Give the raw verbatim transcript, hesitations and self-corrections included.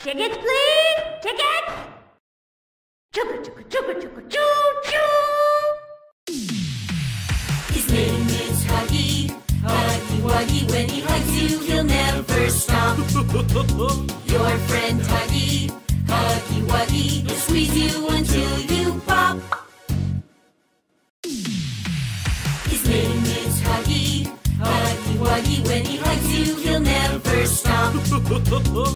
Tickets, please! Tickets! Chugga chugga chugga chugga choo choo! His name is Hagi. Huggy Wuggy, when he hugs you, he'll never stop. Your friend Huggy. Huggy Wuggy, he'll squeeze you until you pop. His name is Huggy. Huggy Wuggy, when he hugs you, he'll never stop.